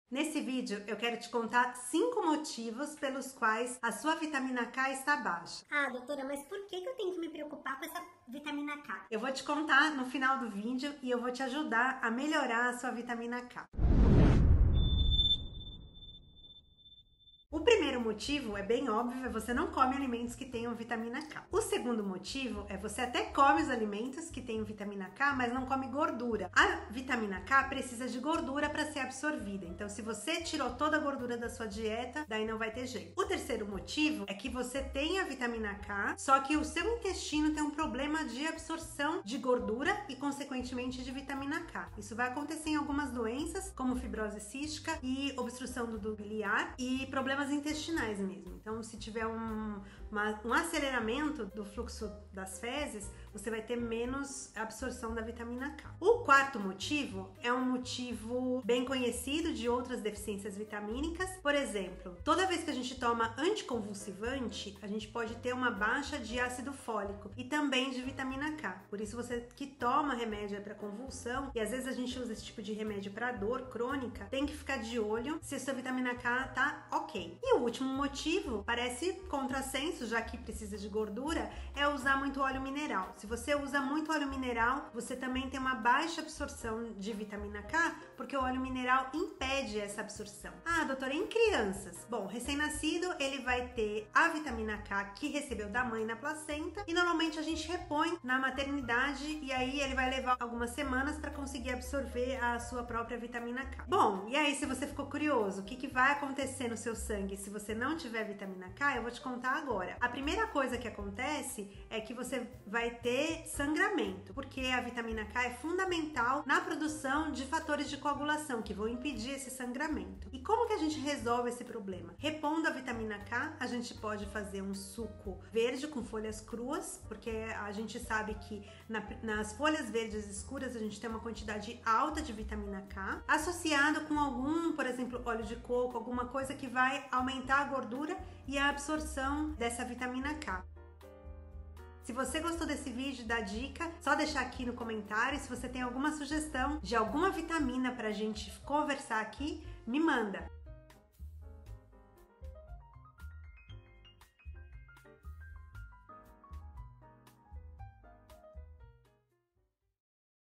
Nesse vídeo eu quero te contar 5 motivos pelos quais a sua vitamina K está baixa. Ah, doutora, mas por que eu tenho que me preocupar com essa vitamina K? Eu vou te contar no final do vídeo e eu vou te ajudar a melhorar a sua vitamina K. O primeiro motivo é bem óbvio, é você não come alimentos que tenham vitamina K. O segundo motivo é você até come os alimentos que tenham vitamina K, mas não come gordura. A vitamina K precisa de gordura para ser absorvida, então se você tirou toda a gordura da sua dieta, daí não vai ter jeito. O terceiro motivo é que você tem a vitamina K, só que o seu intestino tem um problema de absorção de gordura e consequentemente de vitamina K. Isso vai acontecer em algumas doenças, como fibrose cística e obstrução do duto biliar e problemas intestinais mesmo. Então, se tiver um aceleramento do fluxo das fezes, você vai ter menos absorção da vitamina K. O quarto motivo é um motivo bem conhecido de outras deficiências vitamínicas. Por exemplo, toda vez que a gente toma anticonvulsivante, a gente pode ter uma baixa de ácido fólico e também de vitamina K. Por isso, você que toma remédio para convulsão, e às vezes a gente usa esse tipo de remédio para dor crônica, tem que ficar de olho se a sua vitamina K tá ok. E o último motivo, parece contrassenso, já que precisa de gordura, é usar muito óleo mineral. Se você usa muito óleo mineral, você também tem uma baixa absorção de vitamina K, porque o óleo mineral impede essa absorção. Ah, doutora, em crianças? Bom, recém-nascido, ele vai ter a vitamina K que recebeu da mãe na placenta e normalmente a gente repõe na maternidade e aí ele vai levar algumas semanas para conseguir absorver a sua própria vitamina K. Bom, e aí se você ficou curioso, o que vai acontecer no seu sangue se você não tiver vitamina K, eu vou te contar agora. A primeira coisa que acontece é que você vai ter sangramento, porque a vitamina K é fundamental na produção de fatores de coagulação que vão impedir esse sangramento. E como que a gente resolve esse problema? Repondo a vitamina K, a gente pode fazer um suco verde com folhas cruas, porque a gente sabe que nas folhas verdes escuras a gente tem uma quantidade alta de vitamina K, associado com algum, por exemplo, óleo de coco, alguma coisa que vai aumentar a gordura e a absorção dessa vitamina K. Se você gostou desse vídeo, dá dica, só deixar aqui no comentário. Se você tem alguma sugestão de alguma vitamina pra gente conversar aqui, me manda.